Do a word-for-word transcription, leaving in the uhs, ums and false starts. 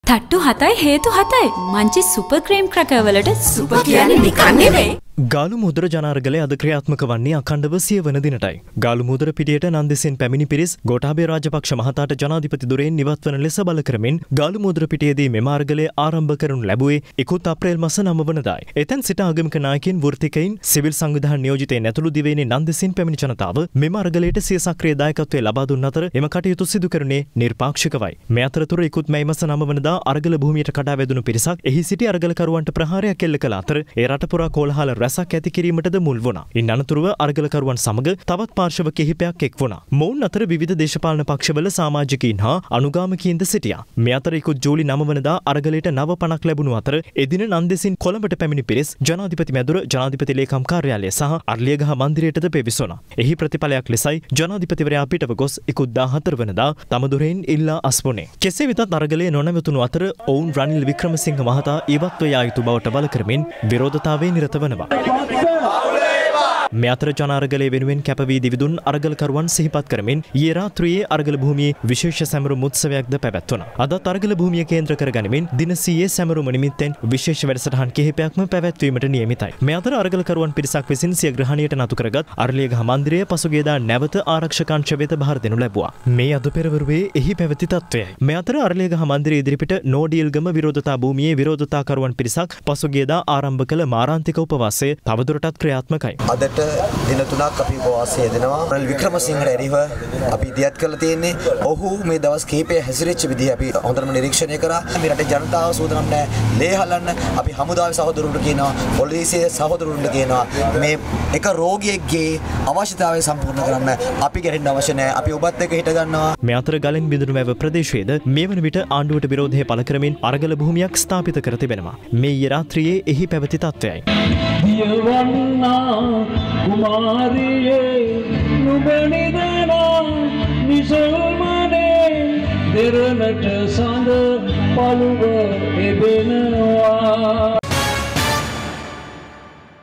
තට්ටු හතයි හේතු හතයි. මංචි සුපර් ක්‍රීම් ක්‍රැකර් වලට සුපර් කියන්නේ නිකන් නෙවෙයි. ගාලු මුද්‍ර ජනාර්ගලය අද ක්‍රියාත්මක වන්නේ අඛණ්ඩව සිය වන දිනටයි. ගාලු මුද්‍ර පිටියට නන්දෙසින් පැමිණි පිරිස් ගෝඨාභය රාජපක්ෂ මහතාට ජනාධිපති දුරෙන් නිවත් වන ලෙස බල කරමින් ගාලු මුද්‍ර පිටියේදී මෙම අර්ගලය ආරම්භ කරනු ලැබුවේ ඉකුත් අප්‍රේල් මාස නවය වනදායි. එතෙන් සිට ආගමික නායකයින් වෘත්තිකයින් සිවිල් සංවිධාන නියෝජිතයින් ඇතුළු දිවයිනේ නන්දෙසින් පැමිණි ජනතාව මෙම අර්ගලයට සිය සක්‍රිය දායකත්වය ලබා දුන් අතර එම කටයුතු සිදු කරන්නේ නිර්පාක්ෂිකවයි. මේ අතරතුර ඉකුත් මැයි මාස නවය වනදා අර්ගල භූමියට කඩා වැදුණු පිරිසක් එහි සිටි අර්ගලකරුවන්ට ප්‍රහාරයක් එල්ල කළ අතර ඒ රට පුරා කෝලහල රැසක් ඇති කිරීමටද මුල් වුණා. ඉන් අනතුරුව අර්ගලකරුවන් සමග තවත් පාර්ශව කිහිපයක් එක් වුණා. මොවුන් අතර විවිධ දේශපාලන පක්ෂවල සමාජිකයින් හා අනුගාමිකයින්ද සිටියා. මේ අතර ඉකුත් ජූලි නවය වනදා අර්ගලයට නව පණක් ලැබුණු අතර එදින නන්දෙසින් කොළඹට පැමිණි පිරිස් ජනාධිපති මැදුර ජනාධිපති ලේකම් කාර්යාලය සහ අර්ලියගහ මන්දිරයටද පෙවිසුණා. එහි ප්‍රතිඵලයක් ලෙසයි ජනාධිපතිවරයා පිටව ගොස් ඉකුත් දාහතර වනදා තම දුරෙන් ඉල්ලා අස්වුණේ. කෙසේ වෙතත් අර්ගලයේ නොනැවතුණු අතර ඔවුන් රනිල් වික්‍රමසිංහ මහතා ඉවත්ව යා යුතු බවට බල කරමින් විරෝධතාවයේ නිරත වනවා. මේ අතර ජනාර්ගලය වෙනුවෙන් කැපවී දිවිදුන් අර්ගලකරුවන් සිහිපත් කරමින් ඊයේ රාත්‍රියේ අර්ගල භූමියේ විශේෂ සැමරුම් උත්සවයක්ද පැවැත්වුණා. අදත් අර්ගල භූමිය කේන්ද්‍ර කරගනිමින් දින සීයේ සැමරුම නිමිත්තෙන් විශේෂ වැඩසටහන් කිහිපයක්ම පැවැත්වීමට නියමිතයි. මේ අතර අර්ගලකරුවන් පිරිසක් විසින් සිය ග්‍රහණයට නතු කරගත් අර්ලියගහ මන්දිරය පසුගියදා නැවත ආරක්ෂකංශ වෙත බහර දෙනු ලැබුවා. මේ අද පෙරවරුවේ එහි පැවති තත්ත්වයයි. මේ අතර අර්ලියගහ මන්දිරය ඉදිරිපිට නෝඩියල්ගම විරෝධතා භූමියේ විරෝධතාකරුවන් පිරිසක් පසුගියදා ආරම්භ කළ මාරාන්තික උපවාසය තවදුරටත් ක්‍රියාත්මකයි. දින තුනක් අපි උපවාසය දෙනවා. රනිල් වික්‍රමසිංහට එරෙහිව අපි ඉදිරියට කරලා තියෙන්නේ. ඔහු මේ දවස් කිහිපය හැසිරෙච්ච විදිහ අපි හොඳටම නිරීක්ෂණය කරා. මේ රටේ ජනතාව සූදානම් නැහැ ලේ හලන්න. අපි හමුදාවේ සහෝදරවරුන්ට කියනවා, පොලිසියේ සහෝදරවරුන්ට කියනවා මේ එක රෝගියෙක්ගේ අවශ්‍යතාවය සම්පූර්ණ කරන්න අපි ගැටෙන්න අවශ්‍ය නැහැ. අපි ඔබත් එක්ක හිට ගන්නවා. මේ අතර ගලෙන් බිඳුණු වැව ප්‍රදේශයේද මේ වන විට ආණ්ඩුවට විරෝධය පළ කරමින් අර්ගල භූමියක් ස්ථාපිත කර තිබෙනවා. මේ ඊ රාත්‍රියේ එහි පැවති තත්ත්වයයි. कुमारिये नुबनिदना निसलमने देरनट सांद पलुव एबेनवा